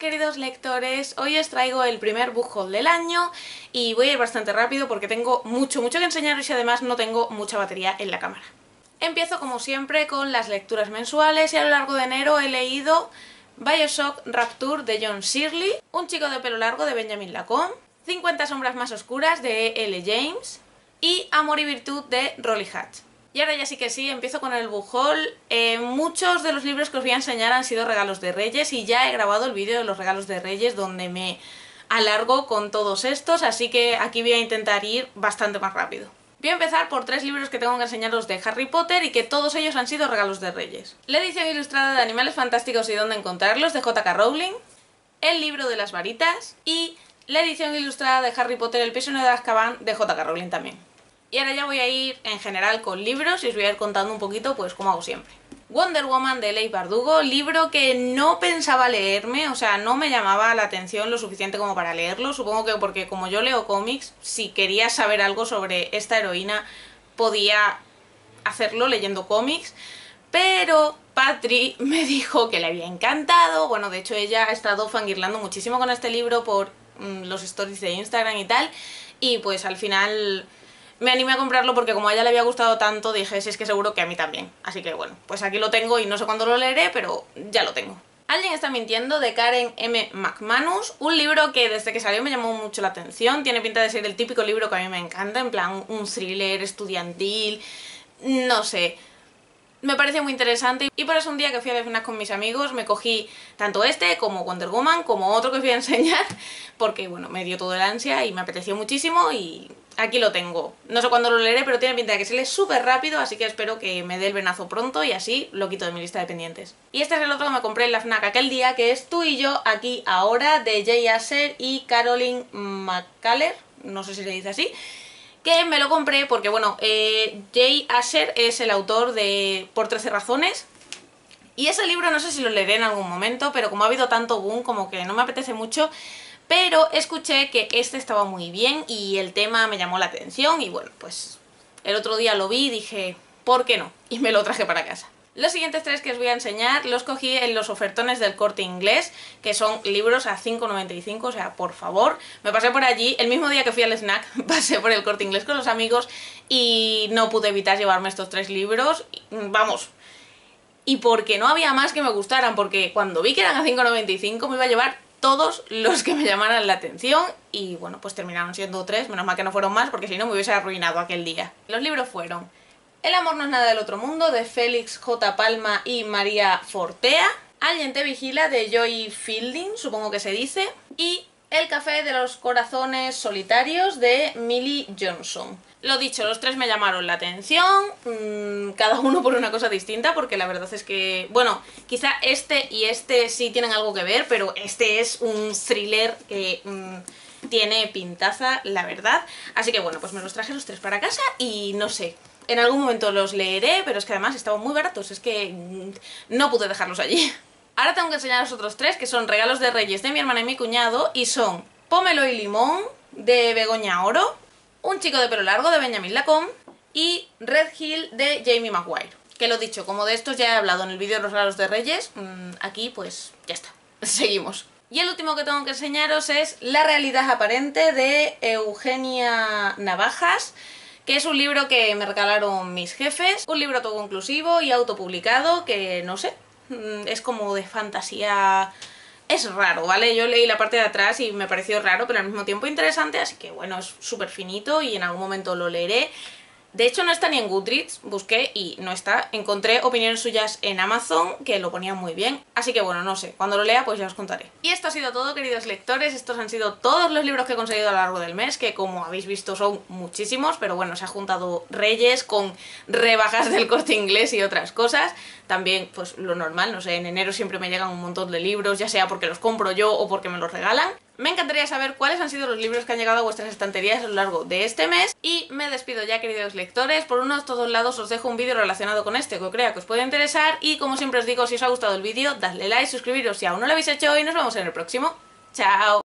queridos lectores, hoy os traigo el primer book haul del año y voy a ir bastante rápido porque tengo mucho que enseñaros y además no tengo mucha batería en la cámara. Empiezo como siempre con las lecturas mensuales y a lo largo de enero he leído BioShock Rapture de John Searle, Un chico de pelo largo de Benjamin Lacombe, 50 sombras más oscuras de L. James y Amor y virtud de Rolly Hatch. Y ahora ya sí que sí, empiezo con el book haul. Muchos de los libros que os voy a enseñar han sido regalos de Reyes y ya he grabado el vídeo de los regalos de Reyes donde me alargo con todos estos, así que aquí voy a intentar ir bastante más rápido. Voy a empezar por 3 libros que tengo que enseñaros de Harry Potter y que todos ellos han sido regalos de Reyes. La edición ilustrada de Animales Fantásticos y dónde encontrarlos de J.K. Rowling, el libro de las varitas y la edición ilustrada de Harry Potter, el prisionero de Azkaban de J.K. Rowling también. Y ahora ya voy a ir en general con libros y os voy a ir contando un poquito pues como hago siempre. Wonder Woman de Leigh Bardugo, libro que no pensaba leerme, o sea, no me llamaba la atención lo suficiente como para leerlo. Supongo que porque como yo leo cómics, si quería saber algo sobre esta heroína podía hacerlo leyendo cómics, pero Patri me dijo que le había encantado. Bueno, de hecho ella ha estado fangirlando muchísimo con este libro por los stories de Instagram y tal, y pues al final me animé a comprarlo porque como a ella le había gustado tanto, dije, si es que seguro que a mí también. Así que bueno, pues aquí lo tengo y no sé cuándo lo leeré, pero ya lo tengo. Alguien está mintiendo de Karen M. McManus, un libro que desde que salió me llamó mucho la atención. Tiene pinta de ser el típico libro que a mí me encanta, en plan un thriller estudiantil, no sé. Me parece muy interesante y por eso un día que fui a la FNAC con mis amigos me cogí tanto este como Wonder Woman como otro que os voy a enseñar porque bueno, me dio todo el ansia y me apeteció muchísimo y aquí lo tengo. No sé cuándo lo leeré, pero tiene pinta de que se lee súper rápido, así que espero que me dé el venazo pronto y así lo quito de mi lista de pendientes. Y este es el otro que me compré en la FNAC aquel día, que es Tú y yo aquí ahora, de Jay Asher y Caroline McCuller, no sé si se dice así, que me lo compré porque, bueno, Jay Asher es el autor de Por 13 razones, y ese libro no sé si lo leeré en algún momento, pero como ha habido tanto boom, como que no me apetece mucho, pero escuché que este estaba muy bien y el tema me llamó la atención y bueno, pues el otro día lo vi y dije, ¿por qué no? Y me lo traje para casa. Los siguientes 3 que os voy a enseñar los cogí en los ofertones del Corte Inglés, que son libros a 5,95, o sea, por favor. Me pasé por allí, el mismo día que fui al snack, pasé por el Corte Inglés con los amigos y no pude evitar llevarme estos 3 libros, vamos. Y porque no había más que me gustaran, porque cuando vi que eran a 5,95 me iba a llevar todos los que me llamaran la atención y bueno, pues terminaron siendo 3, menos mal que no fueron más porque si no me hubiese arruinado aquel día. Los libros fueron El amor no es nada del otro mundo de Félix J. Palma y María Fortea, Alguien te vigila de Joy Fielding, supongo que se dice, y El café de los corazones solitarios de Millie Johnson. Lo dicho, los 3 me llamaron la atención, cada uno por una cosa distinta, porque la verdad es que, bueno, quizá este y este sí tienen algo que ver, pero este es un thriller que tiene pintaza, la verdad. Así que bueno, pues me los traje los 3 para casa y no sé, en algún momento los leeré, pero es que además estaban muy baratos, es que no pude dejarlos allí. Ahora tengo que enseñaros otros 3 que son regalos de Reyes de mi hermana y mi cuñado y son Pomelo y limón de Begoña Oro, Un chico de pelo largo de Benjamin Lacombe y Red Hill de Jamie Maguire. Que lo dicho, como de estos ya he hablado en el vídeo de los regalos de Reyes, aquí pues ya está, seguimos. Y el último que tengo que enseñaros es La realidad aparente de Eugenia Navajas, que es un libro que me regalaron mis jefes, un libro autoconclusivo y autopublicado que no sé, es como de fantasía. Es raro, ¿vale? Yo leí la parte de atrás y me pareció raro, pero al mismo tiempo interesante, así que bueno, es súper finito y en algún momento lo leeré. De hecho no está ni en Goodreads, busqué y no está. Encontré opiniones suyas en Amazon que lo ponían muy bien, así que bueno, no sé, cuando lo lea pues ya os contaré. Y esto ha sido todo, queridos lectores, estos han sido todos los libros que he conseguido a lo largo del mes, que como habéis visto son muchísimos, pero bueno, se ha juntado Reyes con rebajas del Corte Inglés y otras cosas. También pues lo normal, no sé, en enero siempre me llegan un montón de libros, ya sea porque los compro yo o porque me los regalan. Me encantaría saber cuáles han sido los libros que han llegado a vuestras estanterías a lo largo de este mes. Y me despido ya, queridos lectores. Por unos todos lados os dejo un vídeo relacionado con este que crea que os puede interesar. Y como siempre os digo, si os ha gustado el vídeo, dadle like, suscribiros si aún no lo habéis hecho y nos vemos en el próximo. ¡Chao!